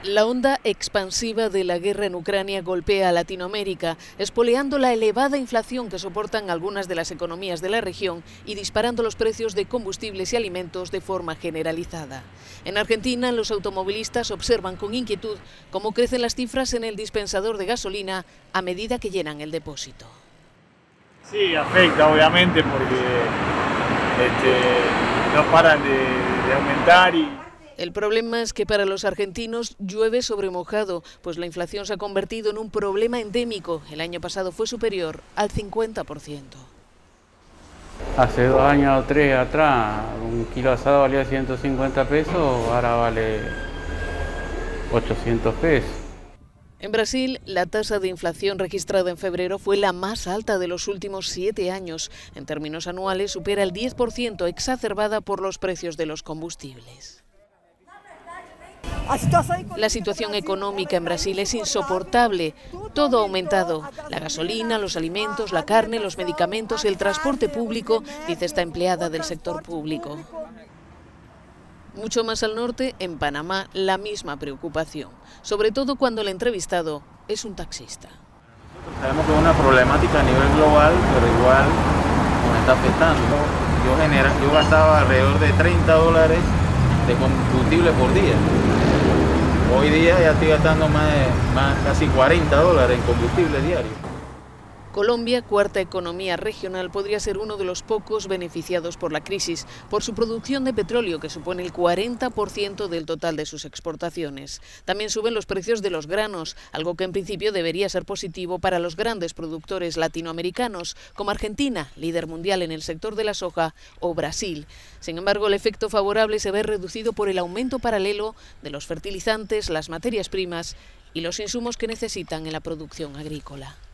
La onda expansiva de la guerra en Ucrania golpea a Latinoamérica, espoleando la elevada inflación que soportan algunas de las economías de la región y disparando los precios de combustibles y alimentos de forma generalizada. En Argentina, los automovilistas observan con inquietud cómo crecen las cifras en el dispensador de gasolina a medida que llenan el depósito. Sí, afecta obviamente porque no paran de aumentar y... El problema es que para los argentinos llueve sobre mojado, pues la inflación se ha convertido en un problema endémico. El año pasado fue superior al 50%. Hace 2 años o 3 atrás, un kilo de asado valía 150 pesos, ahora vale 800 pesos. En Brasil, la tasa de inflación registrada en febrero fue la más alta de los últimos 7 años. En términos anuales, supera el 10%, exacerbada por los precios de los combustibles. La situación económica en Brasil es insoportable. Todo ha aumentado. La gasolina, los alimentos, la carne, los medicamentos, el transporte público, dice esta empleada del sector público. Mucho más al norte, en Panamá, la misma preocupación. Sobre todo cuando el entrevistado es un taxista. Sabemos que es una problemática a nivel global, pero igual nos está afectando. Yo gastaba alrededor de $30 de combustible por día. Hoy día ya estoy gastando casi $40 en combustible diario. Colombia, cuarta economía regional, podría ser uno de los pocos beneficiados por la crisis, por su producción de petróleo, que supone el 40% del total de sus exportaciones. También suben los precios de los granos, algo que en principio debería ser positivo para los grandes productores latinoamericanos, como Argentina, líder mundial en el sector de la soja, o Brasil. Sin embargo, el efecto favorable se ve reducido por el aumento paralelo de los fertilizantes, las materias primas y los insumos que necesitan en la producción agrícola.